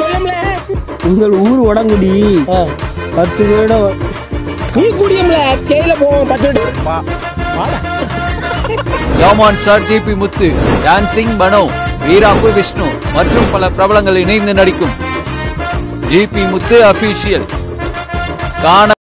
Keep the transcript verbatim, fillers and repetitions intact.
உங்கள் ஊர் உடங்குடி பத்து வீட நீ குடியம்ல கையில போவோம் பத்து ஜாமான் star GP Muthu, dancing Mano, Veerappu Vishnu மற்றும் பல பிரபலங்கள் இணைந்து நடிக்கும் ஜிபி முத்து அபிஷியல் காண